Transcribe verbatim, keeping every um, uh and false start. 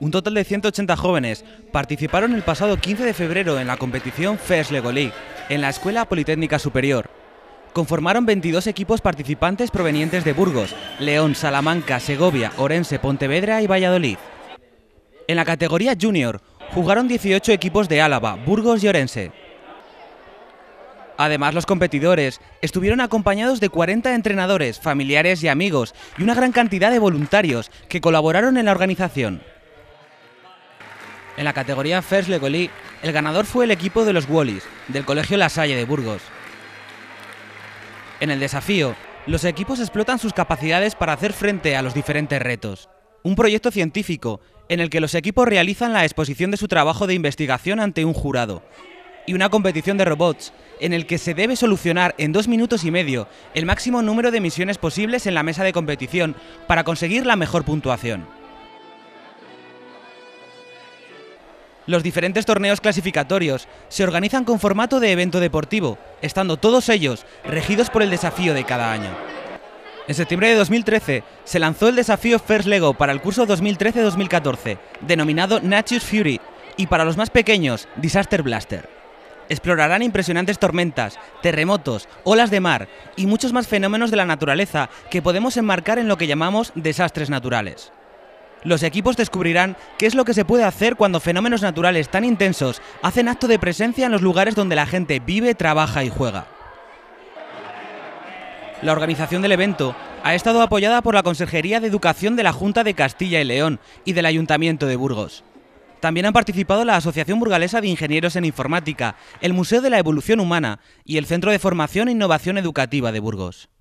Un total de ciento ochenta jóvenes participaron el pasado quince de febrero en la competición First Lego League en la Escuela Politécnica Superior. Conformaron veintidós equipos participantes provenientes de Burgos, León, Salamanca, Segovia, Orense, Pontevedra y Valladolid. En la categoría Junior jugaron dieciocho equipos de Álava, Burgos y Orense. Además, los competidores estuvieron acompañados de cuarenta entrenadores, familiares y amigos y una gran cantidad de voluntarios que colaboraron en la organización. En la categoría First Lego League, el ganador fue el equipo de los Wallis, del Colegio La Salle de Burgos. En el desafío, los equipos explotan sus capacidades para hacer frente a los diferentes retos. Un proyecto científico en el que los equipos realizan la exposición de su trabajo de investigación ante un jurado. Y una competición de robots en el que se debe solucionar en dos minutos y medio el máximo número de misiones posibles en la mesa de competición para conseguir la mejor puntuación. Los diferentes torneos clasificatorios se organizan con formato de evento deportivo, estando todos ellos regidos por el desafío de cada año. En septiembre de dos mil trece se lanzó el desafío First Lego para el curso dos mil trece dos mil catorce, denominado Nature's Fury, y para los más pequeños, Disaster Blaster. Explorarán impresionantes tormentas, terremotos, olas de mar y muchos más fenómenos de la naturaleza que podemos enmarcar en lo que llamamos desastres naturales. Los equipos descubrirán qué es lo que se puede hacer cuando fenómenos naturales tan intensos hacen acto de presencia en los lugares donde la gente vive, trabaja y juega. La organización del evento ha estado apoyada por la Consejería de Educación de la Junta de Castilla y León y del Ayuntamiento de Burgos. También han participado la Asociación Burgalesa de Ingenieros en Informática, el Museo de la Evolución Humana y el Centro de Formación e Innovación Educativa de Burgos.